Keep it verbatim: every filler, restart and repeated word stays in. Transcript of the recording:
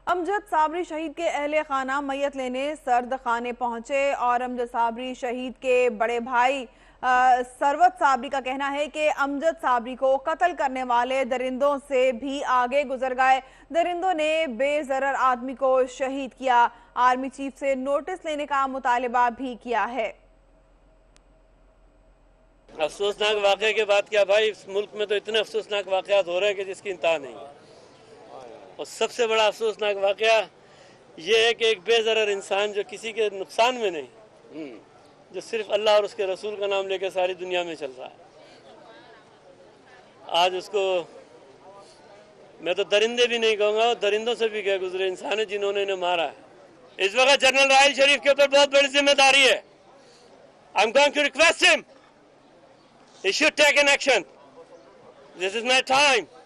امجد صابری شہید کے اہل خانہ میت لینے سرد خانے پہنچے اور امجد صابری شہید کے بڑے بھائی سروت صابری کا کہنا ہے کہ امجد صابری کو قتل کرنے والے درندوں سے بھی آگے گزر گئے۔ درندوں نے بے ضرر آدمی کو شہید کیا۔ آرمی چیف سے نوٹس لینے کا مطالبہ بھی کیا ہے۔ افسوسناک واقعے کے بعد کیا بھائی، اس ملک میں تو اتنے افسوسناک واقعات ہو رہے ہیں کہ جس کی انتہا نہیں ہے۔ اور سب سے بڑا افسوسناک واقعہ یہ ہے کہ ایک بے ضرر انسان جو کسی کے نقصان میں نہیں، جو صرف اللہ اور اس کے رسول کا نام لے کے ساری دنیا میں چل رہا ہے، آج اس کو میں تو درندے بھی نہیں کہوں گا، درندوں سے بھی کیا گزرے انسان ہے جنہوں نے انہیں مارا ہے۔ اس وقت جنرل راحیل شریف کے اوپر بہت بڑی ذمہ داری ہے۔ I'm going to request him. He should take an action. This is my time.